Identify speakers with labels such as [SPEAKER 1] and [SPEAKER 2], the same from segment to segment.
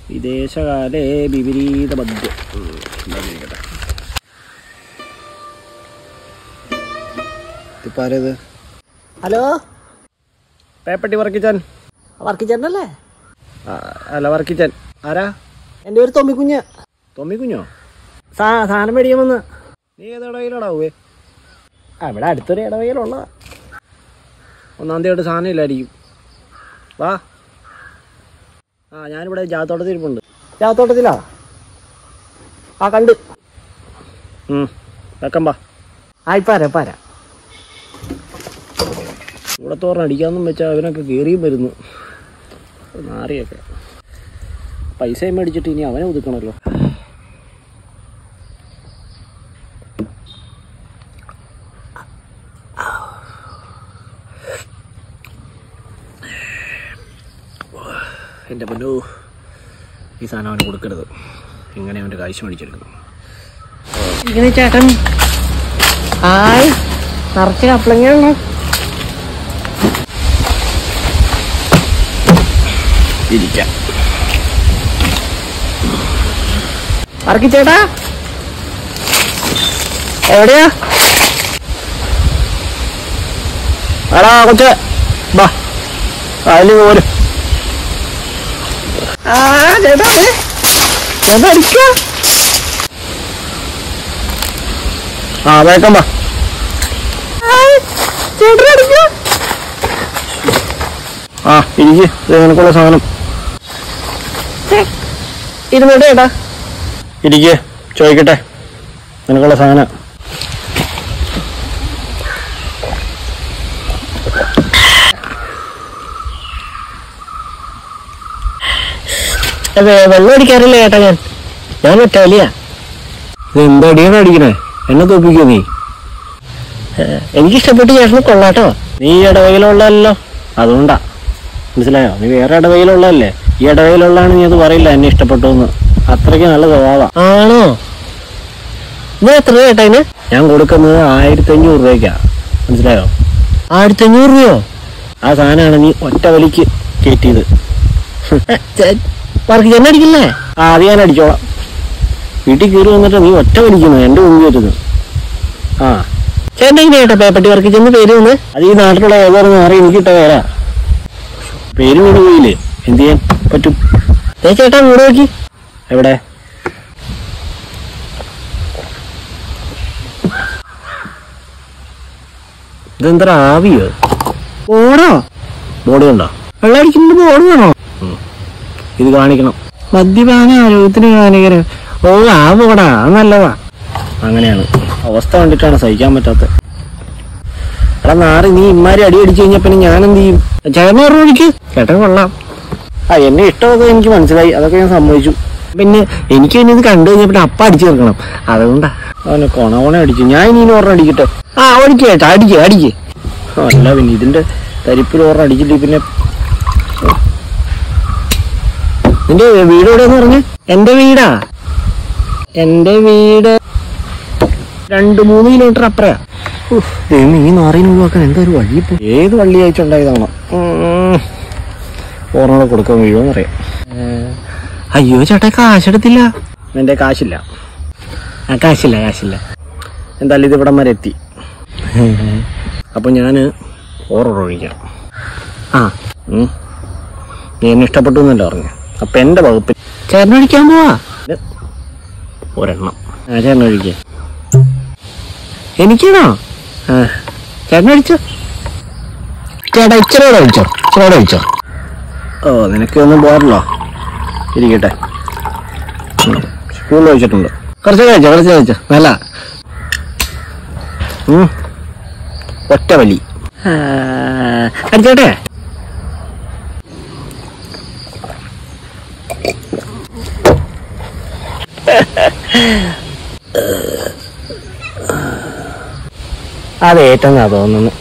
[SPEAKER 1] വിദേശകാലേ വിപരീത മദ്യം. ഹലോ, പേപ്പട്ടി വർക്കിച്ചാൻ. വർക്കിച്ചാനല്ലേ? അല്ല, വർക്കിച്ചാൻ. ആരാ? എൻ്റെ പേര് തൊമ്മിക്കുഞ്ഞ്. തൊമ്മിക്കുഞ്ഞോ? സാധനം മേടിക്കാൻ വന്ന്. നീ ഏത് ഇടവയിലാടാവേ? ഇവിടെ അടുത്തൊരു ഇടവയിലുള്ളതാ. 1-ാം തീയതി സാധനം ഇല്ലായിരിക്കും. വാ. ഞാനിവിടെ ജാത്തോട്ടത്തിൽ ഇരിപ്പുണ്ട്. ജാത്തോട്ടത്തിലാ? കണ്ട്. വെക്കമ്പാ. പാരാ. ഇവിടെ തോറണം അടിക്കാമെന്നും വെച്ചാൽ അവനൊക്കെ കയറിയും വരുന്നു. നാറിയൊക്കെ പൈസയും മേടിച്ചിട്ട് ഇനി അവനെ ഒതുക്കണമല്ലോ. എൻ്റെ പൊന്നോ, ഈ സാധനം അവന് കൊടുക്കരുത്. ഇങ്ങനെ അവൻ്റെ കാശ് മേടിച്ചെടുക്കുന്നു. ഇങ്ങനെ ചേട്ടൻ നിറച്ച് കപ്പളങ്ങ ഇരിക്കാം. ചേട്ടാ എവിടെയാ? എടാ കൊച്ചേ, ബാ അതില് പോലും. ചേട്ടാ അടിക്ക. വേക്കാം ബാ. ചേട്ടൻ അടിക്ക. ഇരിക്ക്. നിനക്കുള്ള സാധനം ഇരുന്നോട്ടെ ചേട്ടാ. ഇരിക്ക്, ചോദിക്കട്ടെ. നിനക്കുള്ള സാധനം വെള്ളം അടിക്കാറില്ല ചേട്ടാ. ഞാൻ ഒറ്റവലിയാ. എന്താ അടിയാണ് അടിക്കണേ? എന്നെ തോപ്പിക്കോ നീ? എനിക്കിഷ്ടപ്പെട്ട് ചേട്ടന് കൊള്ളാട്ടോ. നീ ഇടവയിലുള്ളതല്ലോ, അതുകൊണ്ടാ. മനസ്സിലായോ? നീ വേറെ ഇടവയിലുള്ളതല്ലേ. ഈ ഇടവയിലുള്ളതാണ്. നീ അത് പറയില്ല എന്നെ ഇഷ്ടപ്പെട്ടു എന്ന്. അത്രയ്ക്ക് നല്ല സ്വഭാവ. ആണോ? ഇത് എത്ര ചേട്ടാ ഇതിന്? ഞാൻ കൊടുക്കുന്നത് 1500 രൂപയ്ക്കാ. മനസ്സിലായോ? 1500 രൂപയോ? ആ സാധനമാണ് നീ ഒറ്റ വലിക്ക് കയറ്റിയത്. വർക്ക് ചെന്ന് അടിക്കില്ലേ? അത് ഞാൻ അടിച്ചോളാം. വീട്ടിൽ കയറി വന്നിട്ട് നീ ഒറ്റ വലിക്കുന്നു എൻ്റെ മുമ്പ് വരുന്നത്. ചേട്ടൻ എങ്ങനെയാട്ടോ പേപ്പട്ടി വർക്ക് ചെന്ന് പേര് വന്ന്? അത് ഈ നാട്ടിലുള്ള ഏതാണെന്ന് മാറി എനിക്കിട്ട പേരാ. പേര് വീണ് പോയില്ലേ, എന്ത് ചെയ്യാൻ പറ്റും? ചേട്ടാ വീട് നോക്കി. എവിടെ? ഇതെന്താ ആവിയോ? ബോർഡോ? ബോർഡ് കണ്ടോ? വെള്ളം അടിക്കുമ്പോൾ ബോർഡ് വേണോ? ഇത് കാണിക്കണം. മദ്യപാന ആരോഗ്യത്തിന് ഹാനികരം. ആ ബോർഡാ, അത് നല്ലതാ. അങ്ങനെയാണ്. അവസ്ഥ കണ്ടിട്ടാണ് സഹിക്കാൻ പറ്റാത്ത. എടാ നാറി, നീ ഇമ്മാരി അടി അടിച്ചു കഴിഞ്ഞാൽ പിന്നെ ഞാൻ എന്ത് ചെയ്യും? ചേട്ടൻ ഓർമ്മ ചേട്ടൻ കൊള്ളാം. എന്നെ ഇഷ്ടമൊക്കെ എനിക്ക് മനസ്സിലായി, അതൊക്കെ ഞാൻ സമ്മതിച്ചു. പിന്നെ എനിക്ക് പിന്നെ ഇത് കണ്ടു കഴിഞ്ഞാൽ പിന്നെ അപ്പം അടിച്ചു തീർക്കണം. അതുകൊണ്ടാ അവനെ കൊണ അടിച്ചു. ഞാൻ ഇനി ഓർമ്മ അടിക്കട്ടെ. ഓടിക്കുക ചേട്ടാ, അടിക്ക്. അല്ല പിന്നെ ഇതിന്റെ തരിപ്പിൽ ഓർമ്മ അടിച്ചിട്ട് പിന്നെ. നിന്റെ വീട് എവിടെയെന്ന് പറഞ്ഞു? എൻ്റെ വീടാ? എൻ്റെ വീട് 2-3 കിലോമീറ്റർ അപ്പറയാ. ഈ നാറിന് ഒഴിവാക്കാൻ എന്താ ഒരു വഴി? ഇപ്പൊ ഏത് വള്ളി അയച്ചുണ്ടായതാണോ? ഓർമ്മ കൊടുക്കാൻ വീഴുമെന്ന് അറിയാം. അയ്യോ ചേട്ടാ, കാശെടുത്തില്ല. എൻ്റെ കാശില്ല. കാശില്ല. എന്തായാലും ഇത് ഇവിടം വരെ എത്തി. അപ്പൊ ഞാന് ഓർഡർ ഒഴിക്കാം. നീ എന്നെ ഇഷ്ടപ്പെട്ടു എന്നല്ല പറഞ്ഞു. അപ്പൊ എന്റെ വകുപ്പ് ചേട്ടനൊഴിക്കാൻ പോവാ. ഒരെണ്ണം ചേട്ടനൊഴിക്ക. എനിക്കാണോ? ചേട്ടനൊഴിച്ചോ. ചേട്ടാ ഇച്ചിരോടെ ഒഴിച്ചോ. നിനക്ക് ഒന്നും പോരല്ലോ. ഇരിക്കട്ടെ. സ്പൂണിൽ ഒഴിച്ചിട്ടുണ്ട്. കുറച്ച് കഴിച്ചോ. നല്ല ഒറ്റ വലി. അടിച്ചോട്ടെ. അതേറ്റെന്നാ തോന്നുന്നു.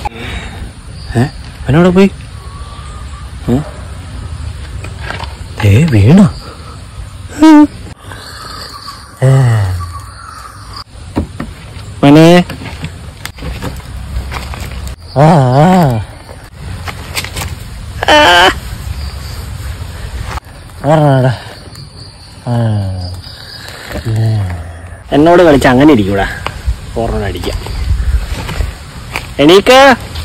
[SPEAKER 1] അവനോടെ പോയി വീണോ? മനെ എന്നോട് കളിച്ച് അങ്ങനെ ഇരിക്കൂടാ. ഓർമ്മ അടിക്കാം. എണീക്ക.